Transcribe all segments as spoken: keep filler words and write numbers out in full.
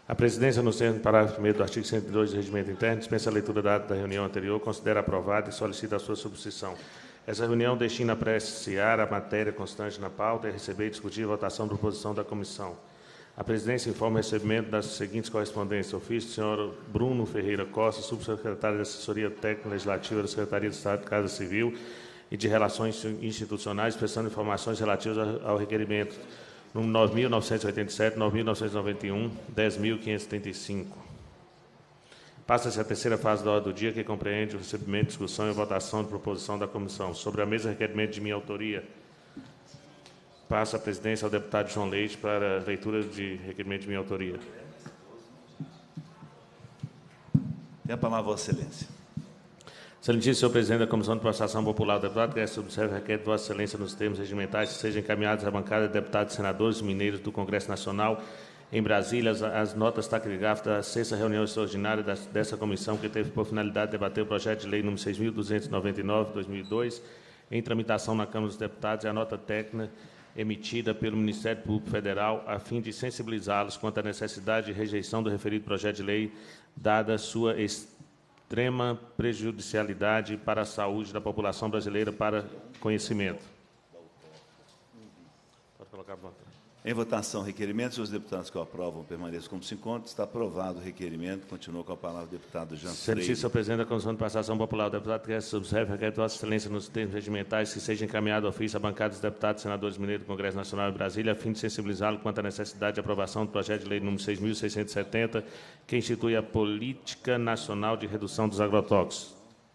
A presidência, nos termos do parágrafo primeiro do artigo cento e dois do Regimento Interno, dispensa a leitura da ata da reunião anterior, considera aprovada e solicita a sua subscrição. Essa reunião destina a apreciar a matéria constante na pauta e a receber e discutir a votação da proposição da comissão. A presidência informa o recebimento das seguintes correspondências. Ofício do senhor Bruno Ferreira Costa, subsecretário de Assessoria Técnica Legislativa da Secretaria de Estado de Casa Civil e de Relações Institucionais, prestando informações relativas ao requerimento número nove mil novecentos e oitenta e sete, nove mil novecentos e noventa e um, dez mil quinhentos e setenta e cinco. Passa-se a terceira fase da ordem do dia, que compreende o recebimento, discussão e votação de proposição da comissão. Sobre a mesa, requerimento de minha autoria. Passa a presidência ao deputado João Leite para a leitura de requerimento de minha autoria. Tem a palavra, Vossa Excelência. Excelentíssimo senhor presidente da Comissão de Processação Popular, o deputado que observa requer de Vossa Excelência nos termos regimentais que sejam encaminhados à bancada de deputados e senadores mineiros do Congresso Nacional em Brasília as, as notas taquigráficas da sexta reunião extraordinária das, dessa comissão, que teve por finalidade debater o projeto de lei número seis mil duzentos e noventa e nove, dois mil e dois, em tramitação na Câmara dos Deputados, e a nota técnica emitida pelo Ministério Público Federal, a fim de sensibilizá-los quanto à necessidade de rejeição do referido projeto de lei, dada sua extrema prejudicialidade para a saúde da população brasileira, para conhecimento. Pode colocar a votação. Em votação, requerimento. Os deputados que o aprovam permaneçam como se encontram. Está aprovado o requerimento. Continua com a palavra o deputado Jean Freire. Excelentíssimo presidente da Comissão de Processação Popular, o deputado que observa requer de Vossa Excelência nos termos regimentais que seja encaminhado ao ofício à bancada dos deputados e senadores mineiros do Congresso Nacional em Brasília, a fim de sensibilizá-lo quanto à necessidade de aprovação do projeto de lei número seis mil seiscentos e setenta, que institui a Política Nacional de Redução dos Agrotóxicos.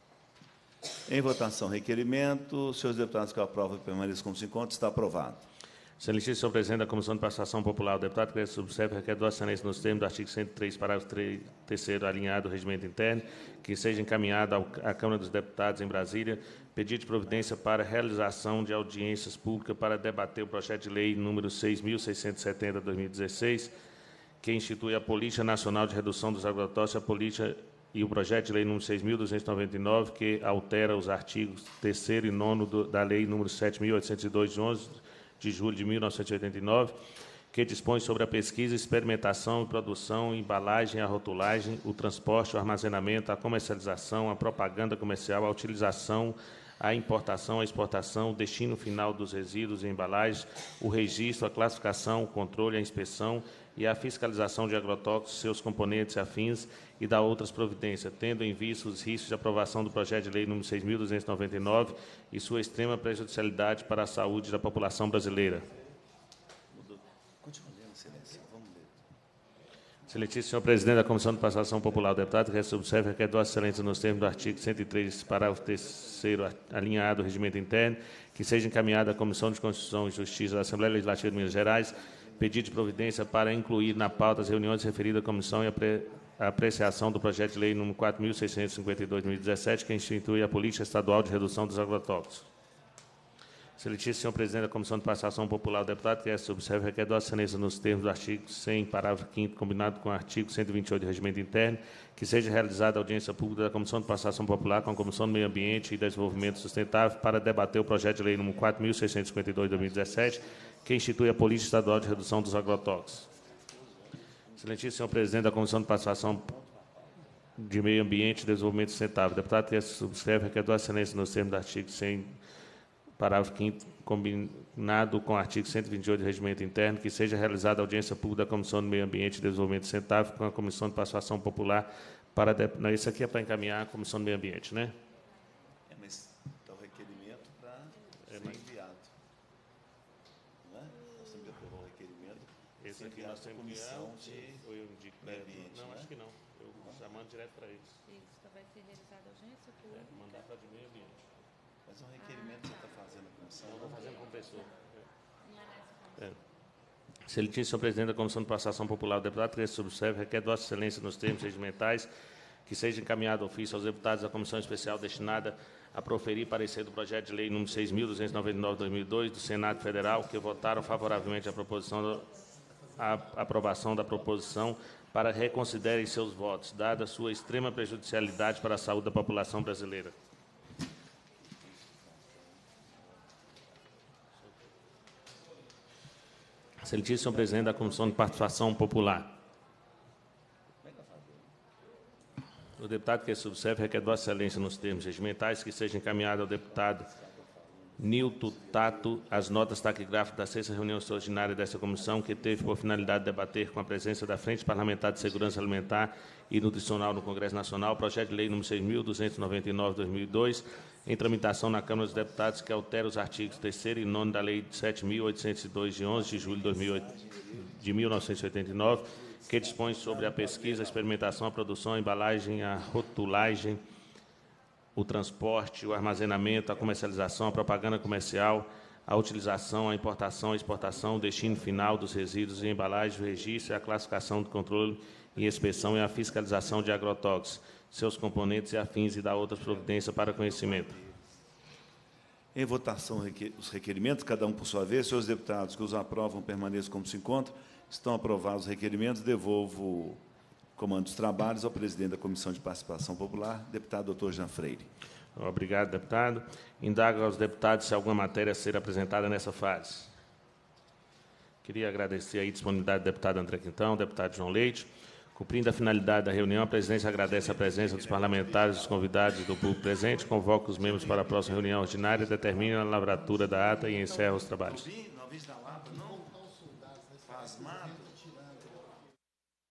Em votação, requerimento. Os senhores deputados que o aprovam permaneçam como se encontram. Está aprovado. Excelentíssimo senhor presidente da Comissão de Processação Popular, o deputado que observa requer de Vossa Excelência nos termos do artigo cento e três, parágrafo terceiro, alinhado do Regimento Interno, que seja encaminhado ao, à Câmara dos Deputados em Brasília pedido de providência para a realização de audiências públicas para debater o projeto de lei número seis mil seiscentos e setenta, dois mil e dezesseis, que institui a Política Nacional de Redução dos Agrotóxicos, a política e o projeto de lei número seis mil duzentos e noventa e nove, que altera os artigos terceiro e nono do, da lei número sete mil oitocentos e dois, de onze de julho de mil novecentos e oitenta e nove, que dispõe sobre a pesquisa, experimentação, produção, embalagem, a rotulagem, o transporte, o armazenamento, a comercialização, a propaganda comercial, a utilização, a importação, a exportação, o destino final dos resíduos e embalagens, o registro, a classificação, o controle, a inspeção e a fiscalização de agrotóxicos, seus componentes e afins, e da outras providências, tendo em vista os riscos de aprovação do projeto de lei número seis mil duzentos e noventa e nove e sua extrema prejudicialidade para a saúde da população brasileira. Continua lendo, Excelência. Vamos ler. Excelentíssimo senhor presidente da Comissão de Processação Popular, o deputado que observa requer de Vossa Excelência nos termos do artigo cento e três, parágrafo terceiro, alinhado do Regimento Interno, que seja encaminhada à Comissão de Constituição e Justiça da Assembleia Legislativa de Minas Gerais pedido de providência para incluir na pauta as reuniões referidas à comissão e a, pre, a apreciação do projeto de lei número quatro mil seiscentos e cinquenta e dois, dois mil e dezessete, que institui a Política Estadual de Redução dos Agrotóxicos. Excelentíssimo senhor presidente da Comissão de Processação Popular, o deputado que observa requer de Vossa Excelência nos termos do artigo cem, parágrafo quinto, combinado com o artigo cento e vinte e oito do Regimento Interno, que seja realizada audiência pública da Comissão de Processação Popular com a Comissão do Meio Ambiente e Desenvolvimento Sustentável para debater o projeto de lei número quatro mil seiscentos e cinquenta e dois, dois mil e dezessete, que institui a Política Estadual de Redução dos Agrotóxicos. Excelentíssimo senhor presidente da Comissão de Participação de Meio Ambiente e Desenvolvimento Sustentável, deputado que subscreve requer de Vossa Excelência nos termos do artigo cem, parágrafo quinto, combinado com o artigo cento e vinte e oito do Regimento Interno, que seja realizada audiência pública da Comissão do Meio Ambiente e Desenvolvimento Sustentável com a Comissão de Participação Popular para... De... Não, isso aqui é para encaminhar a Comissão do Meio Ambiente, né? É, mas está o requerimento para é, ser mas... enviado. Não é? Nós temos que aprovar o requerimento. Esse aqui nós temos que enviar, de ou eu indico, Meio é, Ambiente, não, né? acho que não. Eu já mando direto para eles. Isso, vai ser realizada a audiência pública. É, mandar para de Meio Ambiente. Mas é um requerimento que você está fazendo a comissão. Eu estou fazendo com pessoa. Não é nessa comissão. É. Excelentíssimo senhor presidente da Comissão de Processação Popular, o deputado que subserve requer de Vossa Excelência nos termos regimentais que seja encaminhado ofício aos deputados da Comissão Especial destinada a proferir parecer do projeto de lei número seis mil duzentos e noventa e nove, dois mil e dois do Senado Federal, que votaram favoravelmente a proposição a aprovação da proposição para reconsiderem seus votos, dada sua extrema prejudicialidade para a saúde da população brasileira. Excelentíssimo senhor presidente da Comissão de Participação Popular. O deputado que subserve requer Vossa Excelência, nos termos regimentais, que seja encaminhado ao deputado Nilton Tato as notas taquigráficas da sexta reunião extraordinária desta comissão, que teve por finalidade debater, com a presença da Frente Parlamentar de Segurança Alimentar e Nutricional no Congresso Nacional, o projeto de lei número seis mil duzentos e noventa e nove de dois mil e dois, em tramitação na Câmara dos Deputados, que altera os artigos terceiro e nono da Lei sete mil oitocentos e dois, de onze de julho de, dois mil e oito, de mil novecentos e oitenta e nove, que dispõe sobre a pesquisa, a experimentação, a produção, a embalagem, a rotulagem, o transporte, o armazenamento, a comercialização, a propaganda comercial, a utilização, a importação, a exportação, o destino final dos resíduos e embalagens, o registro, a classificação do controle e inspeção e a fiscalização de agrotóxicos, seus componentes e afins, e da outras providências para conhecimento. Em votação, os requerimentos, cada um por sua vez. Senhores deputados que os aprovam, permaneçam como se encontram. Estão aprovados os requerimentos. Devolvo o comando dos trabalhos ao presidente da Comissão de Participação Popular, deputado doutor Jean Freire. Obrigado, deputado. Indago aos deputados se alguma matéria a ser apresentada nessa fase. Queria agradecer a disponibilidade do deputado André Quintão, deputado João Leite. Cumprindo a finalidade da reunião, a presidência agradece a presença dos parlamentares, dos convidados e do público presente, convoca os membros para a próxima reunião ordinária, determina a lavratura da ata e encerra os trabalhos.